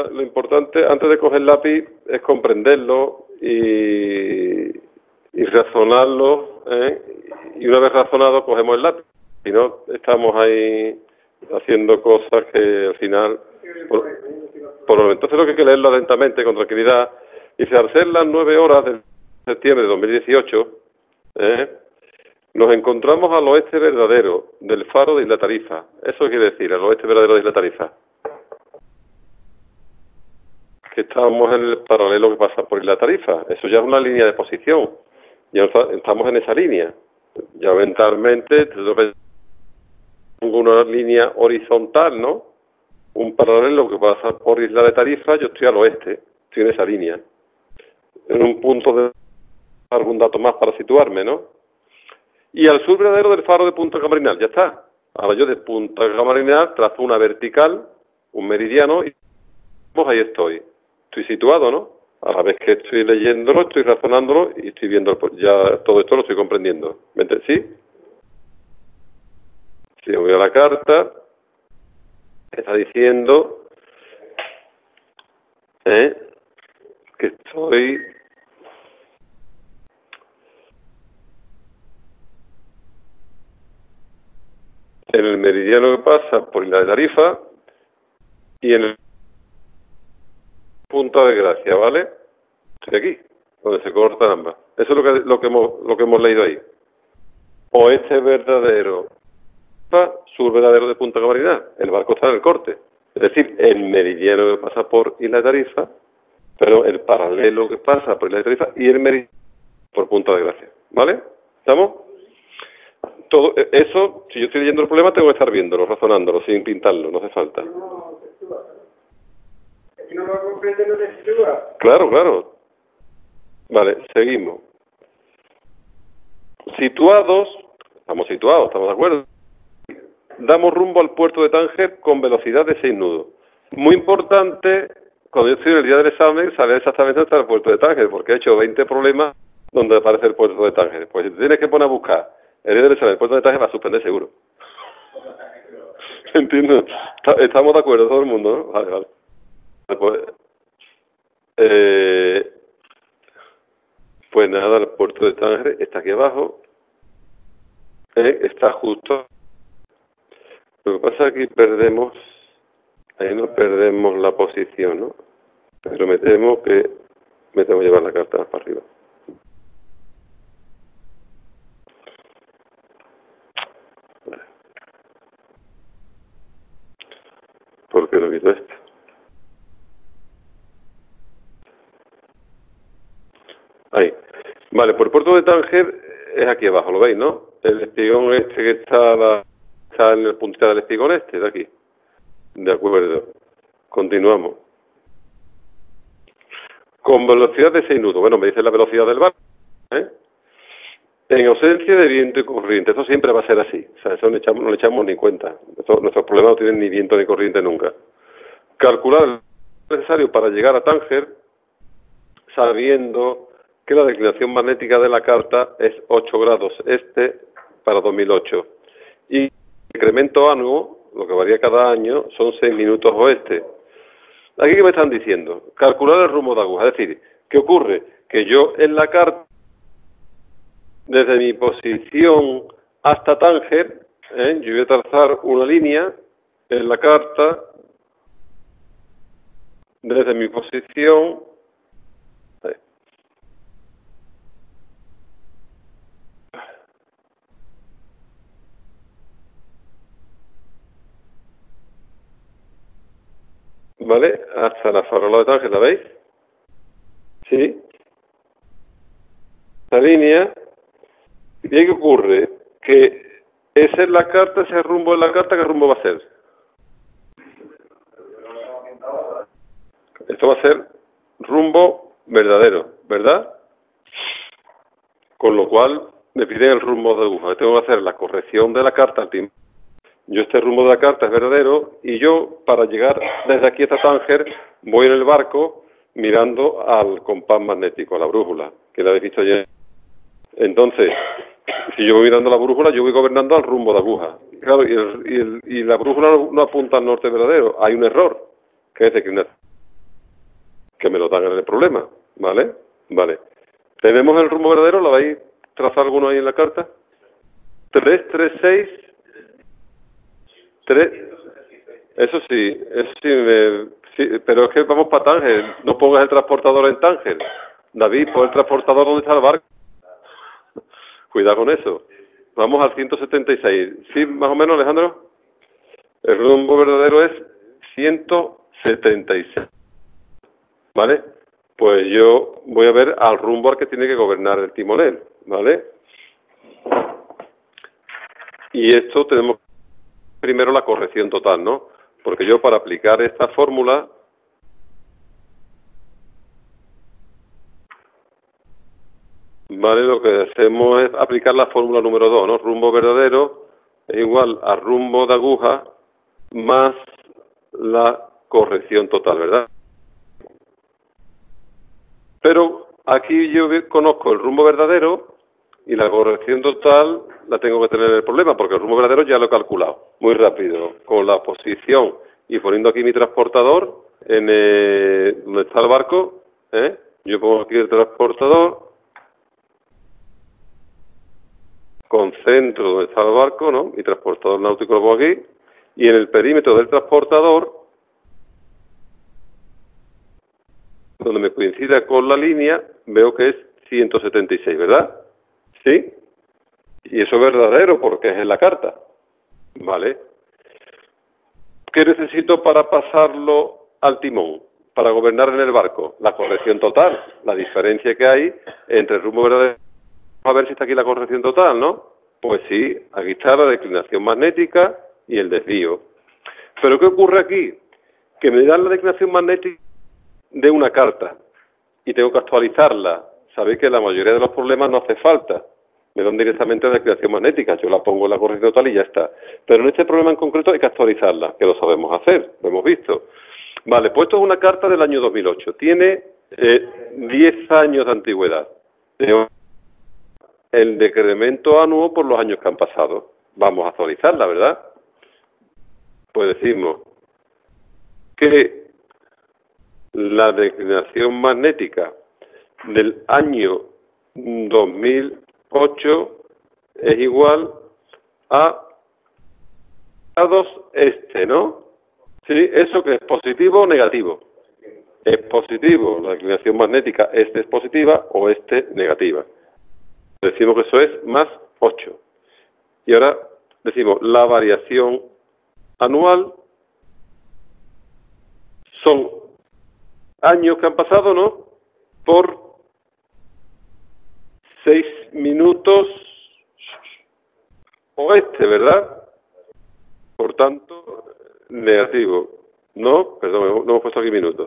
lo importante antes de coger el lápiz es comprenderlo y razonarlo, ¿eh? Y una vez razonado cogemos el lápiz. Si no, estamos ahí haciendo cosas que al final... Entonces lo que hay que leerlo atentamente, con tranquilidad. Dice, al ser las 9 horas de septiembre de 2018, nos encontramos al oeste verdadero del faro de Isla Tarifa. ¿Eso quiere decir, al oeste verdadero de Isla Tarifa? Que estamos en el paralelo que pasa por Isla Tarifa. Eso ya es una línea de posición. Ya estamos en esa línea. Ya mentalmente tengo una línea horizontal, ¿no? Un paralelo que pasa por Isla de Tarifa, yo estoy al oeste, estoy en esa línea. En un punto de algún dato más para situarme, ¿no? Y al sur verdadero del faro de Punta Camarinal, ya está. Ahora yo de Punta Camarinal trazo una vertical, un meridiano, y ahí estoy. Estoy situado, ¿no? A la vez que estoy leyéndolo, estoy razonándolo y estoy viendo, ya todo esto lo estoy comprendiendo. ¿Sí? Si voy a la carta, está diciendo que estoy en el meridiano que pasa por Isla de Tarifa y en el Punta de Gracia, ¿vale? Estoy aquí, donde se cortan ambas. Eso es lo que hemos leído ahí. Oeste verdadero, sur verdadero de Punta Camarinal. El barco está en el corte. Es decir, el meridiano que pasa por Isla de Tarifa, pero el paralelo que pasa por Isla de Tarifa y el meridiano por Punta de Gracia. ¿Vale? ¿Estamos? Todo eso, si yo estoy leyendo el problema, tengo que estar viéndolo, razonándolo, sin pintarlo, no hace falta. Si no lo comprende, no te sitúa. Claro, claro. Vale, seguimos. Situados, estamos de acuerdo. Damos rumbo al puerto de Tánger con velocidad de 6 nudos. Muy importante, cuando yo estoy en el día del examen, saber exactamente dónde está el puerto de Tánger, porque he hecho 20 problemas donde aparece el puerto de Tánger. Pues si te tienes que poner a buscar el día del examen, el puerto de Tánger va a suspender seguro. ¿Entiendes? Estamos de acuerdo, todo el mundo, ¿no? Vale, vale. Pues nada, el puerto de Tánger está aquí abajo, está justo. Lo que pasa es que ahí no perdemos la posición, ¿no? Pero me temo que me tengo que llevar la carta más para arriba. Vale. ¿Por qué lo quito esto? Ahí. Vale, por el puerto de Tánger es aquí abajo, ¿lo veis, no? El espigón este que está en el puntita del espigón este, de aquí. De acuerdo. Continuamos. Con velocidad de 6 nudos. Bueno, me dice la velocidad del barco, En ausencia de viento y corriente. Eso siempre va a ser así. O sea, eso no le echamos ni cuenta. Nuestros problemas no tienen ni viento ni corriente nunca. Calcular lo necesario para llegar a Tánger, sabiendo que la declinación magnética de la carta es 8 grados este para 2008. Y el incremento anuo, lo que varía cada año, son 6 minutos oeste. Aquí, ¿qué me están diciendo? Calcular el rumbo de aguja. Es decir, ¿qué ocurre? Que yo en la carta, desde mi posición hasta Tánger, yo voy a trazar una línea en la carta desde mi posición. ¿Vale? Hasta la farola de Tánger, ¿la veis? ¿Sí? Esta línea. ¿Y qué ocurre? Que esa es la carta, ese rumbo de la carta, ¿qué rumbo va a ser? Esto va a ser rumbo verdadero, ¿verdad? Con lo cual me piden el rumbo de aguja. Tengo que hacer la corrección de la carta al tiempo. Yo este rumbo de la carta es verdadero y yo, para llegar desde aquí hasta Tánger, voy en el barco mirando al compás magnético, a la brújula, que la habéis visto ayer. Entonces, si yo voy mirando la brújula, yo voy gobernando al rumbo de aguja. Claro, y la brújula no apunta al norte verdadero. Hay un error, que es declinación. que me lo dan en el problema, ¿vale? Vale. ¿Tenemos el rumbo verdadero? ¿Lo vais a trazar alguno ahí en la carta? 3, 3, 6, 3. Eso sí, sí, pero es que vamos para Tánger. No pongas el transportador en Tánger. David, pon el transportador donde está el barco. Cuidado con eso. Vamos al 176. ¿Sí, más o menos, Alejandro? El rumbo verdadero es 176. ¿Vale? Pues yo voy a ver al rumbo al que tiene que gobernar el timonel. ¿Vale? Y esto tenemos primero la corrección total, ¿no? Porque yo para aplicar esta fórmula vale, lo que hacemos es aplicar la fórmula número 2, ¿no? Rumbo verdadero es igual a rumbo de aguja más la corrección total, ¿verdad? Pero aquí yo conozco el rumbo verdadero y la corrección total la tengo que tener en el problema, porque el rumbo verdadero ya lo he calculado muy rápido, con la posición y poniendo aquí mi transportador en donde está el barco, yo pongo aquí el transportador, concentro donde está el barco, ¿no? Mi transportador náutico lo pongo aquí, y en el perímetro del transportador, donde me coincida con la línea, veo que es 176, ¿verdad? ¿Sí? Y eso es verdadero porque es en la carta. ¿Vale? ¿Qué necesito para pasarlo al timón? Para gobernar en el barco. La corrección total. La diferencia que hay entre el rumbo verdadero. A ver si está aquí la corrección total, ¿no? Pues sí, aquí está la declinación magnética y el desvío. ¿Pero qué ocurre aquí? Que me dan la declinación magnética de una carta y tengo que actualizarla. Sabéis que la mayoría de los problemas no hace falta. Me dan directamente la declinación magnética. Yo la pongo en la corrección total y ya está. Pero en este problema en concreto hay que actualizarla, que lo sabemos hacer, lo hemos visto. Vale, pues esto es una carta del año 2008. Tiene 10 años de antigüedad. El decremento anuo por los años que han pasado. Vamos a actualizarla, ¿verdad? Pues decimos que la declinación magnética del año 2008 es igual a grados este, ¿no? Sí, eso que es positivo o negativo. Es positivo, la declinación magnética, este es positiva o este negativa. Decimos que eso es más 8. Y ahora decimos la variación anual son años que han pasado, ¿no? Por 6 minutos oeste, ¿verdad? Por tanto, negativo. No, perdón, no hemos puesto aquí minutos.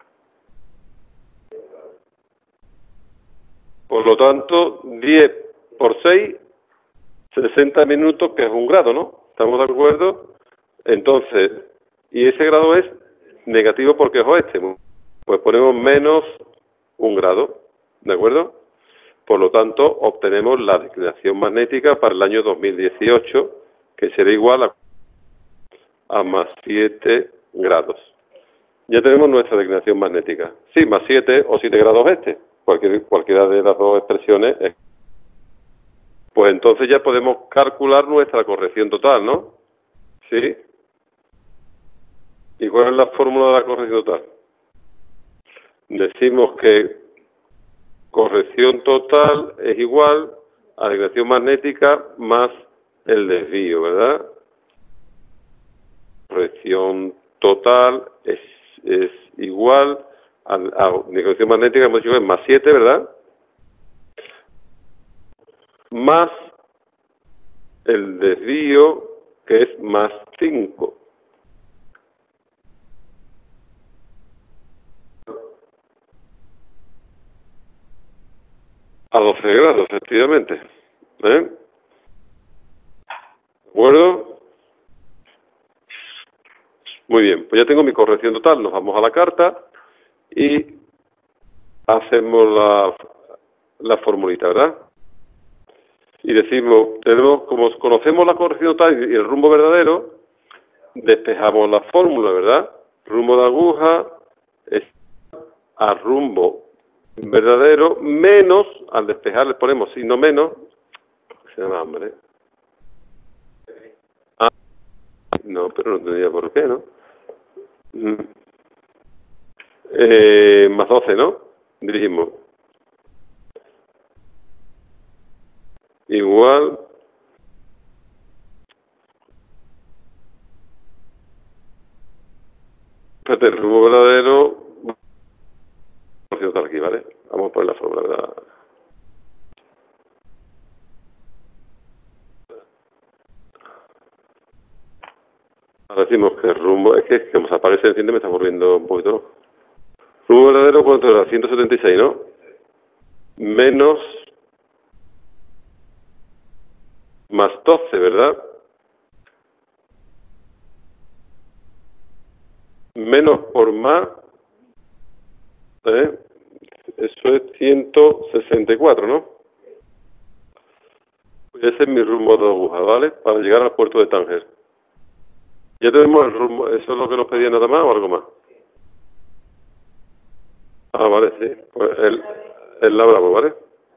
Por lo tanto, 10 por 6, 60 minutos, que es 1 grado, ¿no? ¿Estamos de acuerdo? Entonces, y ese grado es negativo porque es oeste. Pues ponemos menos 1 grado, ¿de acuerdo? Por lo tanto, obtenemos la declinación magnética para el año 2018, que será igual a más 7 grados. Ya tenemos nuestra declinación magnética. Sí, más 7 o 7 grados este. Cualquiera de las dos expresiones. Pues entonces ya podemos calcular nuestra corrección total, ¿no? ¿Sí? ¿Y cuál es la fórmula de la corrección total? Decimos que corrección total es igual a declinación magnética más el desvío, ¿verdad? Corrección total es igual a declinación magnética, hemos dicho que es más 7, ¿verdad? Más el desvío, que es más 5. A 12 grados, efectivamente. ¿De acuerdo? Muy bien, pues ya tengo mi corrección total. Nos vamos a la carta y hacemos la formulita, ¿verdad? Y decimos, como conocemos la corrección total y el rumbo verdadero, despejamos la fórmula, ¿verdad? Rumbo de aguja es a rumbo verdadero, menos, al despejar le ponemos signo menos, se llama hambre. Ah, no, pero no tendría por qué, ¿no? Más 12, ¿no? Dirigimos. Igual. Espérate, el rumbo verdadero. Aquí, ¿vale? Vamos a poner la fórmula, ¿verdad? Ahora decimos que el rumbo. Es que como se apaga y se enciende me está volviendo un poquito loco. Rumbo verdadero, ¿cuánto era? 176, ¿no? Menos. Más 12, ¿verdad? Menos por más, eso es 164, ¿no? Pues ese es mi rumbo de aguja, ¿vale? Para llegar al puerto de Tánger. Ya tenemos el rumbo, ¿eso es lo que nos pedía nada más o algo más? Ah, vale, sí. Pues el La Bravo, ¿vale?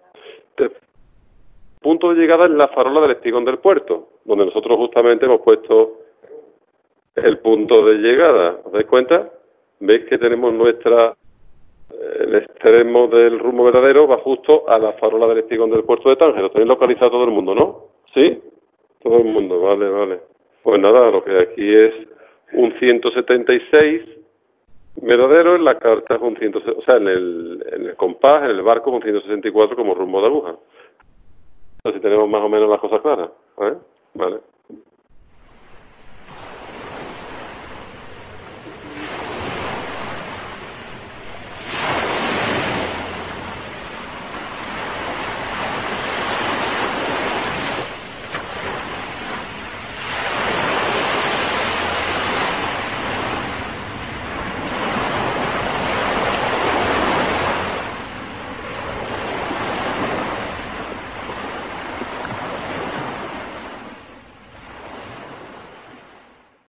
Punto de llegada es la farola del espigón del puerto, donde nosotros justamente hemos puesto el punto de llegada. ¿Os dais cuenta? ¿Veis que tenemos el extremo del rumbo verdadero va justo a la farola del espigón del puerto de Tánger? Lo tenéis localizado todo el mundo, ¿no? ¿Sí? Todo el mundo, vale, vale. Pues nada, lo que aquí es un 176 verdadero, en la carta es un 160, o sea, en el compás, en el barco, un 164 como rumbo de aguja. Así tenemos más o menos las cosas claras, ¿vale? Vale.